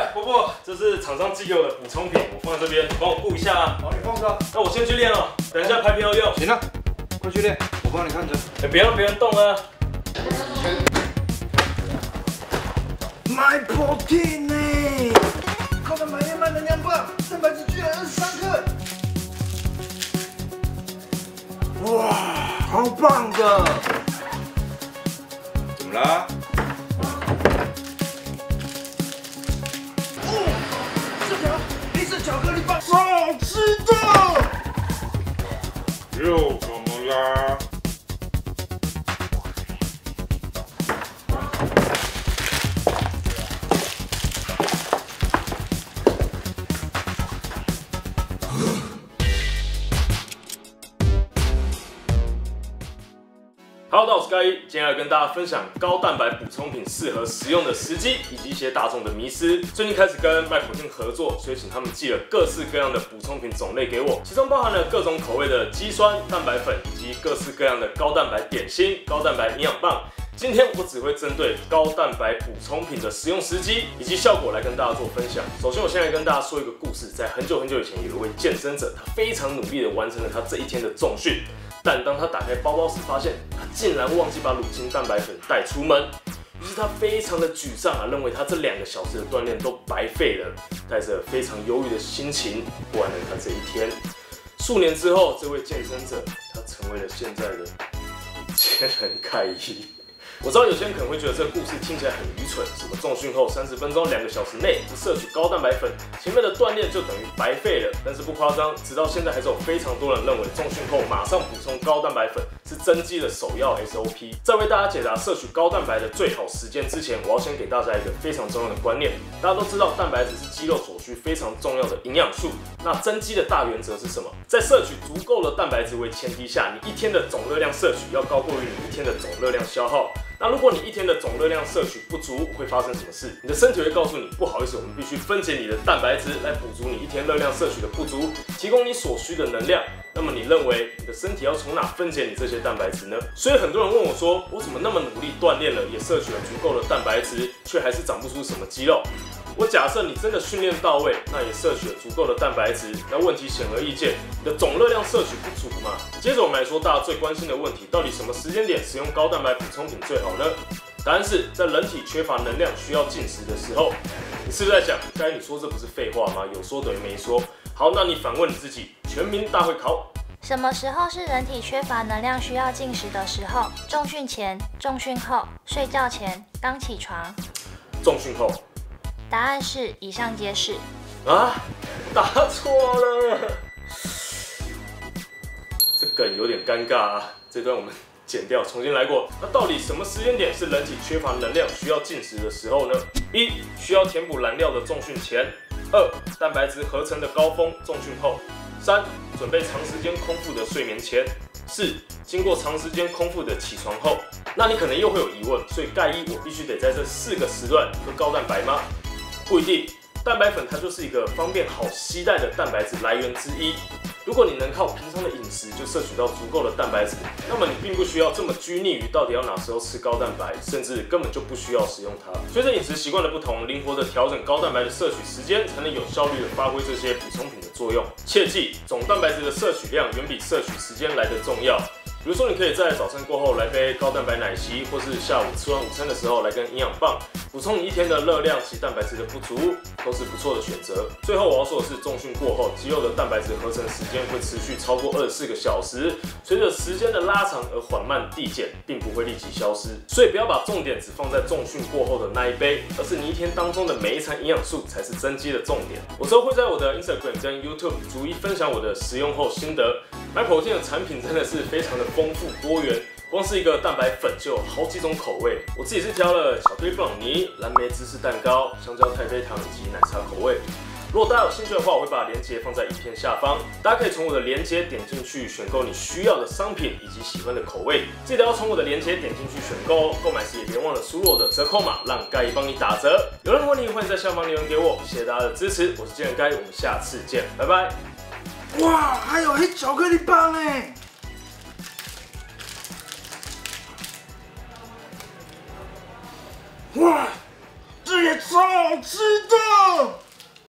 伯伯，这是厂商寄给我的补充品，我放在这边，你帮我顾一下啊。 好，你放着。 那我先去练了，等一下拍片要用。 行了，快去练，我帮你看着。 别让别人动啊。 My protein 呢？靠着买燕麦能量棒，蛋白质居然23克。哇，好棒的！怎么啦？这条黑色巧克力棒超好吃的。又怎么啦？ Hello， 大家好，我是盖伊，今天来跟大家分享高蛋白补充品适合食用的时机，以及一些大众的迷思。最近开始跟麦普汀合作，所以请他们寄了各式各样的补充品种类给我，其中包含了各种口味的肌酸、蛋白粉，以及各式各样的高蛋白点心、高蛋白营养棒。今天我只会针对高蛋白补充品的使用时机以及效果来跟大家做分享。首先，我先来跟大家说一个故事，在很久以前，有一位健身者，他非常努力的完成了他这一天的重训。但当他打开包包时，发现他竟然忘记把乳清蛋白粉带出门，于是他非常的沮丧啊，认为他这2个小时的锻炼都白费了，带着非常忧郁的心情过完了他这一天。数年之后，这位健身者他成为了现在的千人盖伊。我知道有些人可能会觉得这个故事听起来很愚蠢，什么重训后30分钟、2个小时内不摄取高蛋白粉，前面的锻炼就等于白费了。但是不夸张，直到现在还是有非常多人认为重训后马上补充高蛋白粉是增肌的首要 SOP。在为大家解答摄取高蛋白的最好时间之前，我要先给大家一个非常重要的观念。大家都知道蛋白质是肌肉所需非常重要的营养素，那增肌的大原则是什么？在摄取足够的蛋白质为前提下，你一天的总热量摄取要高过于你一天的总热量消耗。那如果你一天的总热量摄取不足，会发生什么事？你的身体会告诉你，不好意思，我们必须分解你的蛋白质来补足你一天热量摄取的不足，提供你所需的能量。那么你认为你的身体要从哪分解你这些蛋白质呢？所以很多人问我说，我怎么那么努力锻炼了，也摄取了足够的蛋白质，却还是长不出什么肌肉？我假设你真的训练到位，那也摄取了足够的蛋白质，那问题显而易见，你的总热量摄取不足嘛。接着我们来说大家最关心的问题，到底什么时间点使用高蛋白补充品最好呢？答案是在人体缺乏能量需要进食的时候。你是不是在想，刚才你说这不是废话吗？有说等于没说。好，那你反问你自己，全民大会考。 什么时候是人体缺乏能量需要进食的时候？重训前、重训后、睡觉前、刚起床。 重训后。 答案是以上皆是。 啊，答错了。这梗有点尴尬啊，这段我们剪掉，重新来过。那到底什么时间点是人体缺乏能量需要进食的时候呢？1. 需要填补燃料的重训前。2. 蛋白质合成的高峰重训后。3. 准备长时间空腹的睡眠前。4. 经过长时间空腹的起床后。那你可能又会有疑问，所以盖伊我必须得在这4个时段喝高蛋白吗？不一定，蛋白粉它就是一个方便好携带的蛋白质来源之一。如果你能靠平常的饮食就摄取到足够的蛋白质，那么你并不需要这么拘泥于到底要哪时候吃高蛋白，甚至根本就不需要使用它。随着饮食习惯的不同，灵活的调整高蛋白的摄取时间，才能有效率的发挥这些补充品的作用。切记，总蛋白质的摄取量远比摄取时间来得重要。比如说，你可以在早餐过后来杯高蛋白奶昔，或是下午吃完午餐的时候来根营养棒，补充你一天的热量及蛋白质的不足，都是不错的选择。最后我要说的是，重训过后，肌肉的蛋白质合成时间会持续超过24个小时，随着时间的拉长而缓慢递减，并不会立即消失。所以不要把重点只放在重训过后的那一杯，而是你一天当中的每一餐营养素才是增肌的重点。我之后会在我的 Instagram 跟 YouTube 逐一分享我的食用后心得。买protein的产品真的是非常的丰富多元，光是一个蛋白粉就有好几种口味。我自己是挑了巧克力布朗尼、蓝莓芝士蛋糕、香蕉太妃糖以及奶茶口味。如果大家有兴趣的话，我会把链接放在影片下方，大家可以从我的链接点进去选购你需要的商品以及喜欢的口味。记得要从我的链接点进去选购哦。购买时也别忘了输入我的折扣码，让盖伊帮你打折。有任何问题欢迎在下方留言给我，谢谢大家的支持，我是健人盖，我们下次见，拜拜。 哇，还有黑巧克力棒哎！哇，这也超好吃的！